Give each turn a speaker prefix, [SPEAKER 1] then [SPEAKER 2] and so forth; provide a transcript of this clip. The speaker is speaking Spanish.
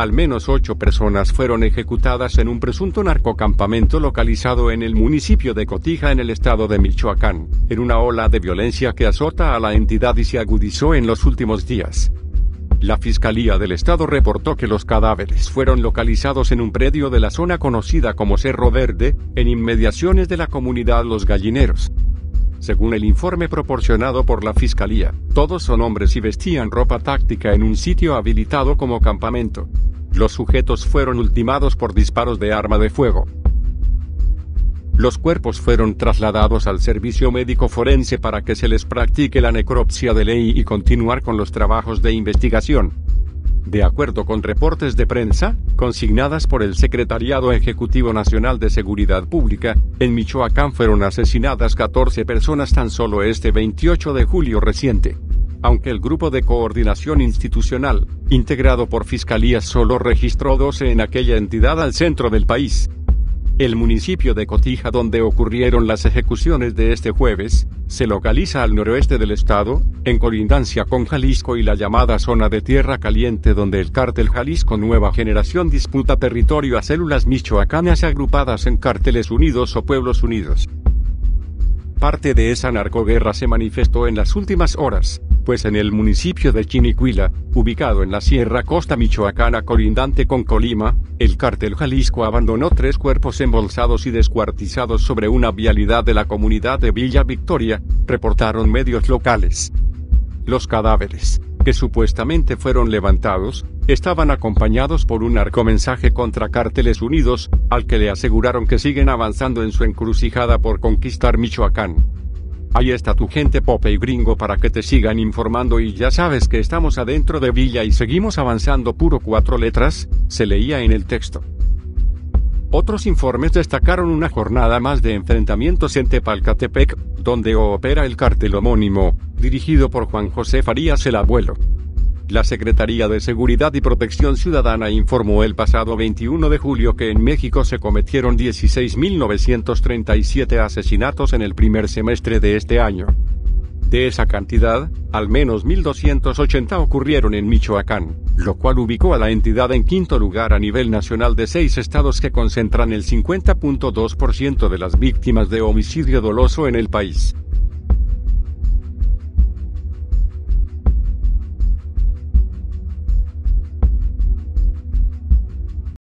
[SPEAKER 1] al menos 8 personas fueron ejecutadas en un presunto narcocampamento localizado en el municipio de Cotija en el estado de Michoacán, en una ola de violencia que azota a la entidad y se agudizó en los últimos días. La Fiscalía del Estado reportó que los cadáveres fueron localizados en un predio de la zona conocida como Cerro Verde, en inmediaciones de la comunidad Los Gallineros. Según el informe proporcionado por la Fiscalía, todos son hombres y vestían ropa táctica en un sitio habilitado como campamento. Los sujetos fueron ultimados por disparos de arma de fuego. Los cuerpos fueron trasladados al servicio médico forense para que se les practique la necropsia de ley y continuar con los trabajos de investigación. De acuerdo con reportes de prensa, consignadas por el Secretariado Ejecutivo Nacional de Seguridad Pública, en Michoacán fueron asesinadas 14 personas tan solo este 28 de julio reciente. Aunque el Grupo de Coordinación Institucional, integrado por fiscalías, solo registró 12 en aquella entidad al centro del país. El municipio de Cotija, donde ocurrieron las ejecuciones de este jueves, se localiza al noroeste del estado, en colindancia con Jalisco y la llamada Zona de Tierra Caliente, donde el cártel Jalisco Nueva Generación disputa territorio a células michoacanas agrupadas en Cárteles Unidos o Pueblos Unidos. Parte de esa narcoguerra se manifestó en las últimas horas, pues en el municipio de Chinicuila, ubicado en la Sierra Costa Michoacana colindante con Colima, el cártel Jalisco abandonó 3 cuerpos embolsados y descuartizados sobre una vialidad de la comunidad de Villa Victoria, reportaron medios locales. Los cadáveres, que supuestamente fueron levantados, estaban acompañados por un narcomensaje contra Cárteles Unidos, al que le aseguraron que siguen avanzando en su encrucijada por conquistar Michoacán. Ahí está tu gente pope y gringo para que te sigan informando y ya sabes que estamos adentro de Villa y seguimos avanzando puro 4 letras, se leía en el texto. Otros informes destacaron una jornada más de enfrentamientos en Tepalcatepec, donde opera el cártel homónimo, dirigido por Juan José Farías el Abuelo. La Secretaría de Seguridad y Protección Ciudadana informó el pasado 21 de julio que en México se cometieron 16.937 asesinatos en el primer semestre de este año. De esa cantidad, al menos 1.280 ocurrieron en Michoacán, lo cual ubicó a la entidad en quinto lugar a nivel nacional de 6 estados que concentran el 50.2% de las víctimas de homicidio doloso en el país.